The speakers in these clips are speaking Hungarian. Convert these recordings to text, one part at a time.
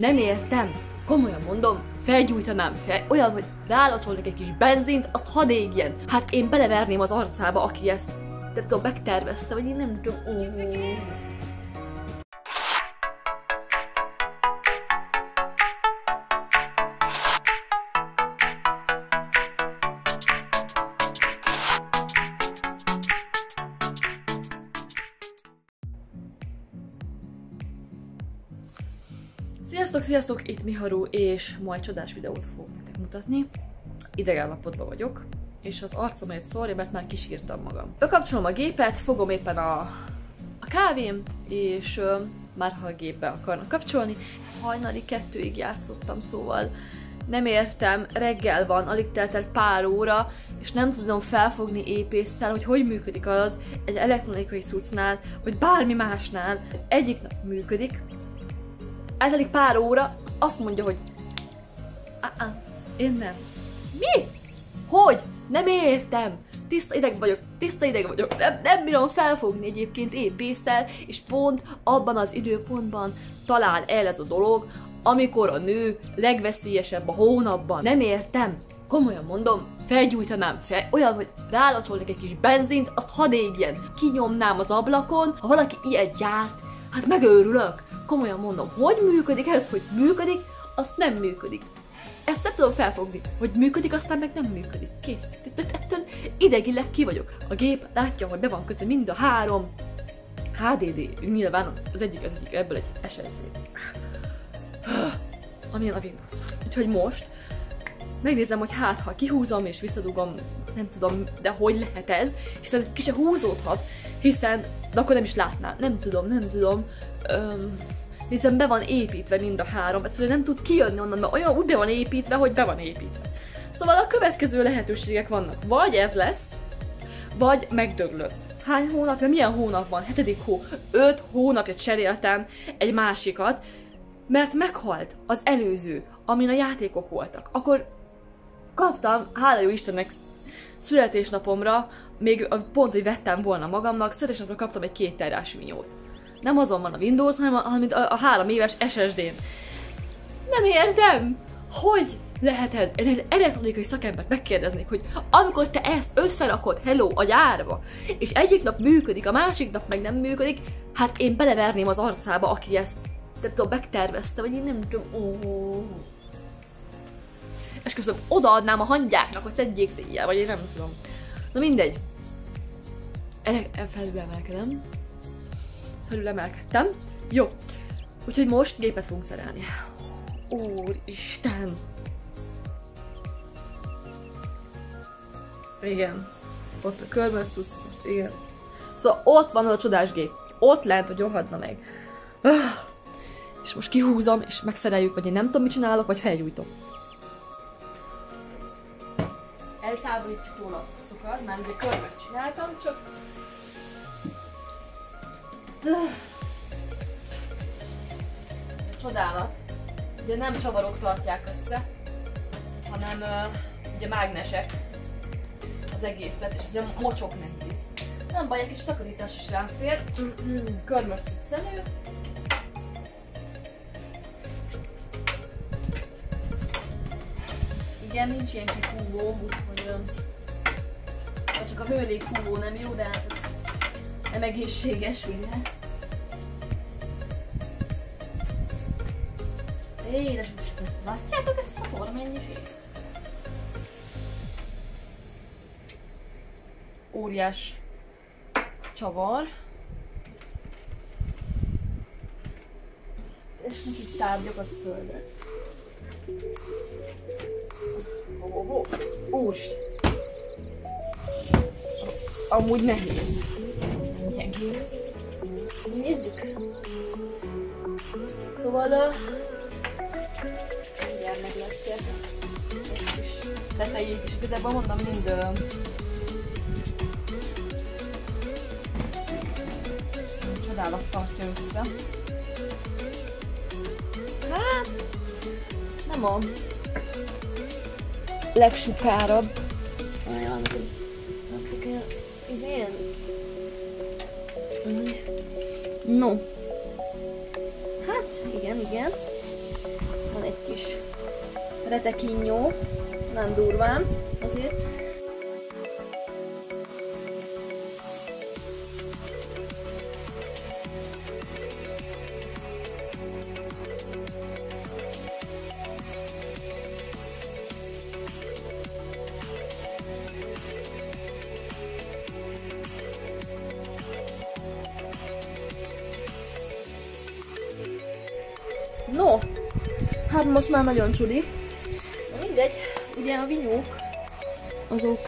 Nem értem. Komolyan mondom, felgyújtanám fel, olyan, hogy rálacsolnak egy kis benzint, azt hadd égjen. Hát én beleverném az arcába, aki ezt, nem tudom, megtervezte, vagy én nem tudom. Sziasztok! Itt Miharu, és ma egy csodás videót fogok nektek mutatni. Idegállapotban vagyok, és az arcom egy szórja, mert már kisírtam magam. Bekapcsolom a gépet, fogom éppen a kávém, és már ha a gépbe akarnak kapcsolni. Hajnali 2-ig játszottam, szóval nem értem, reggel van, alig telt el pár óra, és nem tudom felfogni épésszel, hogy működik az egy elektronikai cuccnál, vagy bármi másnál. Egyik nap működik, eltelik pár óra, azt mondja, hogy én nem. Mi? Hogy? Nem értem. Tiszta ideg vagyok. Nem bírom felfogni egyébként épésszel, és pont abban az időpontban talál el ez a dolog, amikor a nő legveszélyesebb a hónapban. Nem értem. Komolyan mondom, felgyújtanám fel, olyan, hogy rálacsolnak egy kis benzint, azt hadd égjen. Kinyomnám az ablakon, ha valaki ilyet gyárt, hát megőrülök. Komolyan mondom, hogy működik ez, hogy működik, azt nem működik. Ezt nem tudom felfogni, hogy működik, aztán meg nem működik. Kész. Ettől idegileg ki vagyok. A gép látja, hogy be van kötve mind a 3 HDD, nyilván az egyik ebből egy SSD. Amilyen a Windows. Úgyhogy most megnézem, hogy hát ha kihúzom és visszadugom, nem tudom, de hogy lehet ez, hiszen ki se húzódhat, hiszen, de akkor nem is látnám, nem tudom, hiszen be van építve mind a 3, egyszerűen nem tud kijönni onnan, mert olyan úgy be van építve, hogy be van építve. Szóval a következő lehetőségek vannak, vagy ez lesz, vagy megdöglött. Hány hónapja, milyen hónap van? 7. hó. 5 hónapja cseréltem egy másikat, mert meghalt az előző, amin a játékok voltak. Akkor kaptam, hála jó Istennek, születésnapomra, még pont, hogy vettem volna magamnak, születésnapra kaptam egy 2 terás vinyót. Nem azon van a Windows, hanem a 3 éves SSD-n. Nem értem, hogy lehet ez? Én egy elektronikai szakembert megkérdeznék, hogy amikor te ezt összerakod, hello, a gyárba, és egyik nap működik, a másik nap meg nem működik, hát én beleverném az arcába, aki ezt, nem tudom, megtervezte, vagy én nem tudom. És közben odaadnám a hangyáknak, hogy szedjék széjjel, vagy én nem tudom. Na mindegy. Felülemelkedtem. Jó. Úgyhogy most gépet fogunk szerelni. Úristen. Igen. Ott a körben tudsz most, igen. Szóval ott van az a csodás gép. Ott lent, hogy rohadna meg. És most kihúzom, és megszereljük, vagy én nem tudom, mit csinálok, vagy felgyújtom. Eltávolítjuk róla a cuccokat, már ugye körmet csináltam, csak... Csodálat. Ugye nem csavarok tartják össze, hanem ugye mágnesek az egészet, és ez a mocsok nehéz. Nem baj, egy kis takarítás is ráfér. Körmös cuccenő. Igen, nincs ilyen kifúvó, úgyhogy csak a hőlégfúvó nem jó, de hát ez nem egészséges, ugye? Édes Isten, látjátok ezt a pormennyiséget? Óriás csavar. És neki tárgyak az földre. Úristen! Amúgy nehéz. Gyengén. Nézzük! Szóval... mindjárt meglátják ezt is tetejét is. Igazából mondom, mind... csodálat tartja össze. Hát... nem a legsukárabb. Olyan, nem csak ez ilyen. No. Hát, igen. retekinnyó, nem durván, azért. No, hát most már nagyon csudi. Na mindegy, ugye a vinyók, azok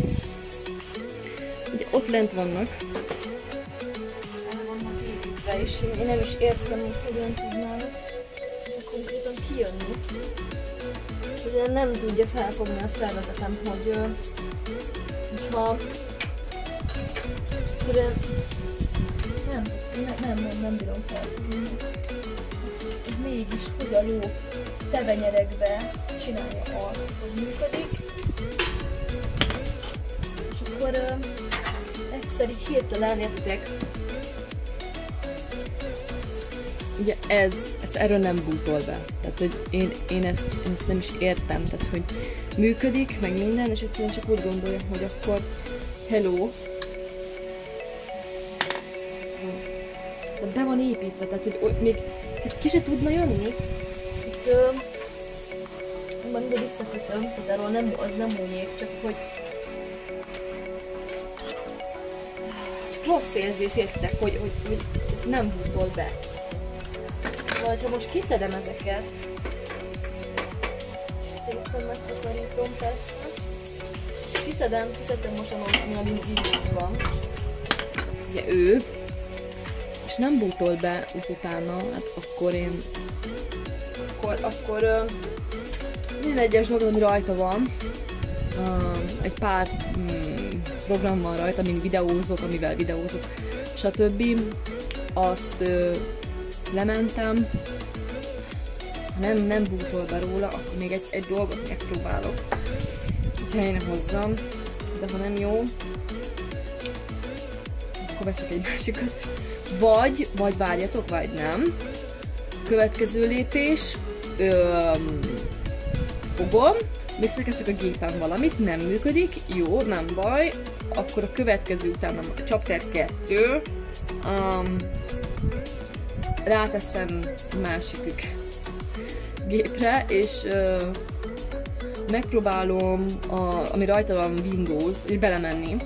ugye ott lent vannak. El vannak építve, és én nem is értem, hogy hogyan tudnának ezek konkrétan kijönni. És ugye nem tudja felfogni a szervezetem, hogy ha egyszerűen nem bírom felfogni. Mégis hogy a ló tevenyerekbe csinálja azt, hogy működik. És akkor egyszer így hirtelen értitek. Ugye ez erről nem bútol be. Tehát, hogy én ezt nem is értem. Tehát, hogy működik, meg minden, és egyszerűen csak úgy gondolja, hogy akkor hello. Tehát be van építve, tehát hogy még ki se tudna jönni. Itt van ide visszakötöm, tehát arról az nem múljék, csak hogy csak rossz érzés, értitek, hogy nem bútol be. Szóval, ha most kiszedem ezeket, szépen megtakarítom persze, kiszedem most ami a Windows van, ugye ő, és nem bútol be utána, hát akkor én minden egyes dolog, ami rajta van, egy pár program van rajta, amin videózok, amivel videózok, stb. Azt lementem, ha nem bútol be róla, akkor még egy dolgot megpróbálok, hogy helyre hozzam, de ha nem jó, akkor veszek egy másikat. Vagy várjatok, vagy nem. Következő lépés, fogom, visszakezdtek a gépen valamit, nem működik, jó, nem baj, akkor a következő utána a chapter 2, ráteszem másik gépre, és megpróbálom, ami rajta van Windows, így belemenni,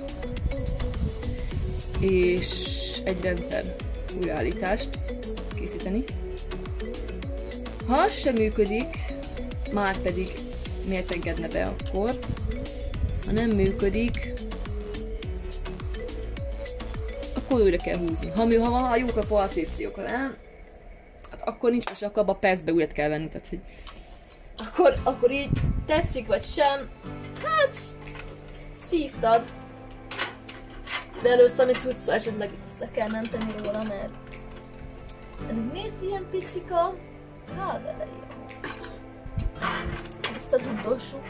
és egy rendszer újraállítást készíteni. Ha az sem működik, már pedig miért engedne be akkor? Ha nem működik, akkor újra kell húzni. Ha jók a pozíciók, nem? Hát akkor nincs most, akkor abban a percben újra kell venni. Tehát, hogy akkor így tetszik vagy sem, hát szívtad. De először, amit tudsz, esetleg ezt le kell menteni róla, mert ez miért ilyen picika? Hát, de jó. Visszadudossuk.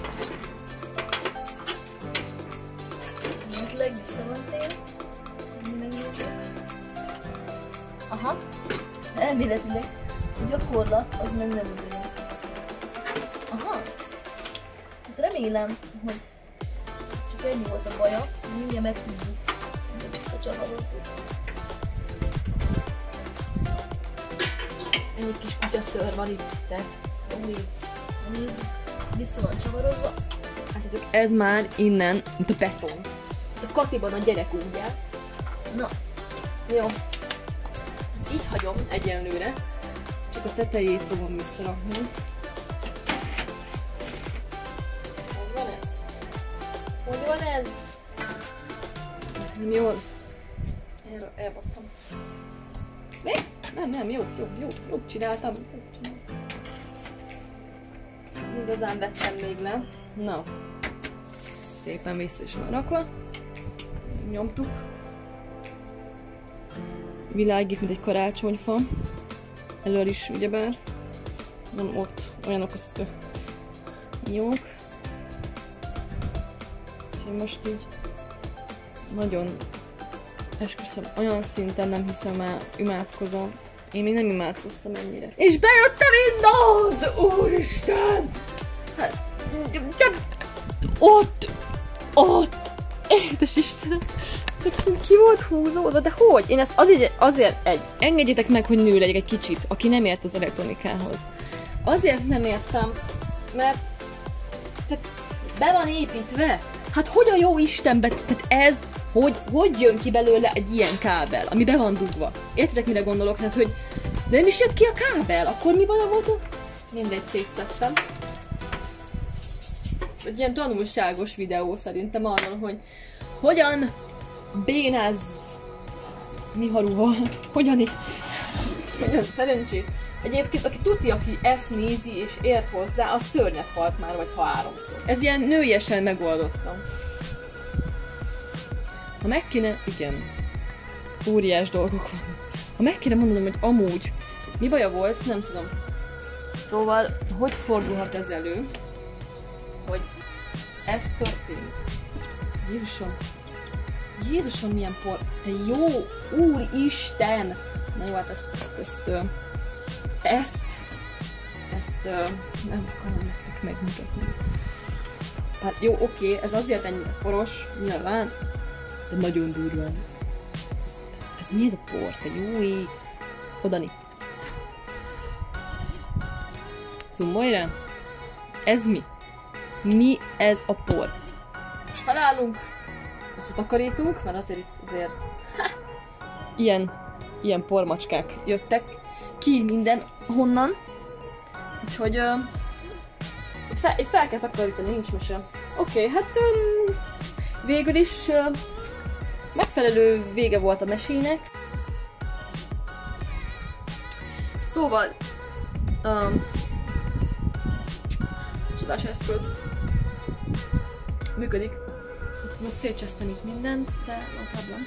Mindleg visszamentél. Megnézzük. Aha. Elméletileg. A gyakorlat az meg nem ugyanaz. Aha. Hát remélem, hogy csak ennyi volt a baja. Mindjárt meg tudjuk. Visszacsavarozzuk. Ennyi kis kutyaszőr van itt, te. Jó, nézd, vissza van csavarozva. Hát ez már innen, mint a beton. A Katiban a gyerek ugye. Na, jó. Ezt így hagyom egyenlőre. Csak a tetejét fogom visszarakni. Hogy van ez? Hogy van ez? Nem jól. Elbasztam. Mi? Nem, jó csináltam. Igazán vettem még le. Na. Szépen vissza is van rakva. Nyomtuk. Világít, mint egy karácsonyfa. Elől is ugyebár. Van ott olyanok az jók. És én most így nagyon esküszöm, olyan szinten nem hiszem el, imádkozom. Én még nem imádkoztam ennyire. És bejött a Windows! Úristen! Ott! Édes Istenem! Ki volt húzódva, de hogy? Én ezt azért engedjétek meg, hogy nő legyek egy kicsit, aki nem ért az elektronikához. Azért nem értem, mert tehát be van építve. Hát hogy a jó Istenbe, tehát ez, hogy jön ki belőle egy ilyen kábel, ami be van dugva? Értitek, mire gondolok? Tehát, hogy nem is jött ki a kábel, akkor mi van a volt? Mindegy, szétszedtem. Egy ilyen tanulságos videó szerintem arról, hogy hogyan bénáz Miharuval, hogyan szerencsét. Egyébként, aki tudja, aki ezt nézi és ért hozzá, az szörnyet halt már, vagy 3-szor. Ez ilyen nőiesen megoldottam. Ha meg kéne, igen, óriás dolgok vannak. Ha meg kéne mondanom, hogy amúgy mi baja volt, nem tudom. Szóval, hogy fordulhat ez elő, hogy ez történik? Jézusom, milyen por... Te jó úristen! Na jó, hát ezt nem akarom nektek megmutatni. Hát jó, oké, ez azért ennyire poros, nyilván, de nagyon durván. Ez mi ez a por? Te jó ég! Odani! Zoomolj rá! Ez mi? Mi ez a por? Most felállunk, összetakarítunk, mert azért ilyen pormacskák jöttek ki minden honnan. Úgyhogy itt fel kell takarítani, nincs mese. Oké, hát végül is megfelelő vége volt a mesének. Szóval csodás eszköz. Működik. Most szétcsesztem itt mindent, de no problem.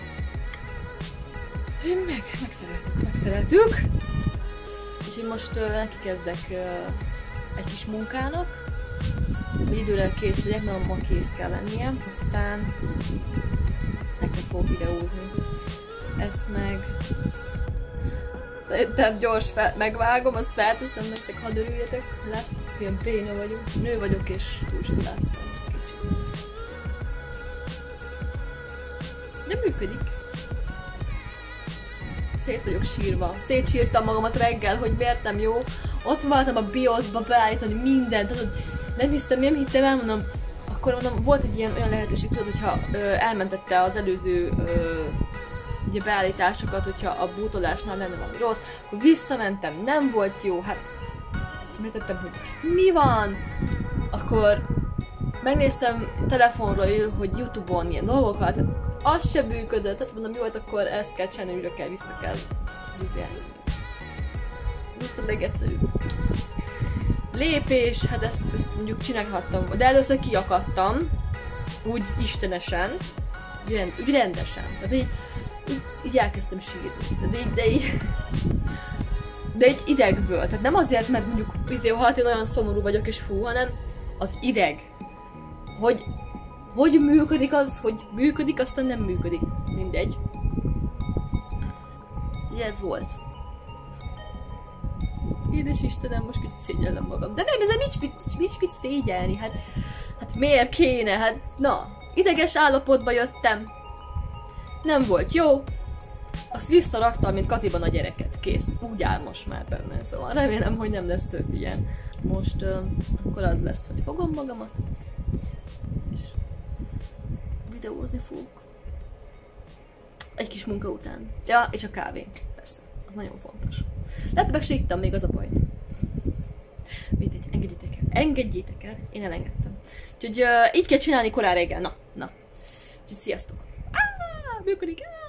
Megszereltük. Úgyhogy most neki kezdek egy kis munkának. Hogy időre kész legyek, mert ma kész kell lennie. Aztán nektek fogok videózni. Ezt meg... Szerintem gyors megvágom, azt felteszem nektek, hadd örüljetek. Látjátok, ilyen béna vagyok. Nő vagyok és túlsúlyáztam kicsit. Nem működik. Szét vagyok sírva. Szétsírtam magamat reggel, hogy miért nem jó. Ott voltam a BIOS-ba beállítani mindent. Tehát, nem hittem el, mondom, akkor mondom, volt egy olyan lehetőség, tudod, hogyha elmentette az előző ugye beállításokat, hogyha a bootolásnál lenne valami rossz, akkor visszamentem, nem volt jó, hát megtettem, hogy most mi van, akkor megnéztem telefonról, hogy YouTube-on ilyen dolgokat, az sem működött, tehát mondom, jó, hát akkor ezt kell csinálni, újra kell, vissza kell zizélni. Ez a legegyszerűbb lépés, hát ezt mondjuk csinálhattam, de először kiakadtam, úgy istenesen, úgy rendesen, tehát így elkezdtem sírni, de így idegből, tehát nem azért, mert mondjuk hát én olyan szomorú vagyok és fú, hanem az ideg, hogy működik az, hogy működik, aztán nem működik, mindegy. Ugye ez volt. Édes Istenem, most kicsit szégyellem magam. De nem, ezen nincs mit szégyelni, hát miért kéne, hát na, ideges állapotba jöttem. Nem volt jó. Azt visszaraktam, mint Katiban a gyereket. Kész. Úgy áll most már benne. Szóval remélem, hogy nem lesz több ilyen. Most akkor az lesz, hogy fogom magamat. És videózni fogok. Egy kis munka után. Ja, és a kávé. Persze. Az nagyon fontos. Lehet, meg se ittam, még az a baj. Mindegy, engedjétek el. Engedjétek el. Én elengedtem. Úgyhogy így kell csinálni korán reggel. Na. Úgyhogy sziasztok. Működik.